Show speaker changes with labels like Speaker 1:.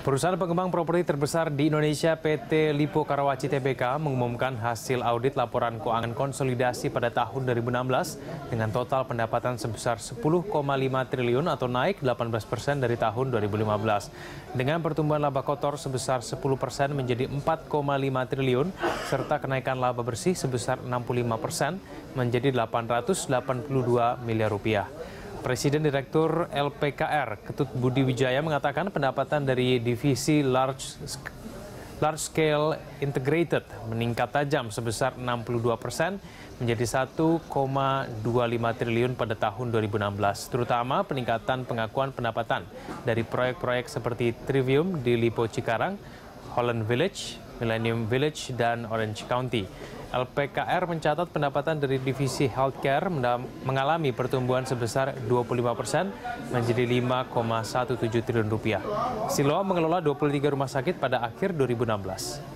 Speaker 1: Perusahaan pengembang properti terbesar di Indonesia PT Lippo Karawaci Tbk mengumumkan hasil audit laporan keuangan konsolidasi pada tahun 2016 dengan total pendapatan sebesar 10,5 triliun atau naik 18% dari tahun 2015. Dengan pertumbuhan laba kotor sebesar 10% menjadi 4,5 triliun serta kenaikan laba bersih sebesar 65% menjadi 882 miliar rupiah. Presiden Direktur LPKR Ketut Budi Wijaya mengatakan pendapatan dari divisi large scale integrated meningkat tajam sebesar 62% menjadi 1,25 triliun pada tahun 2016, terutama peningkatan pengakuan pendapatan dari proyek-proyek seperti Trivium di Lippo Cikarang, Holland Village, Millennium Village, dan Orange County. LPKR mencatat pendapatan dari divisi healthcare mengalami pertumbuhan sebesar 25% menjadi 5,17 triliun rupiah. Siloam mengelola 23 rumah sakit pada akhir 2016.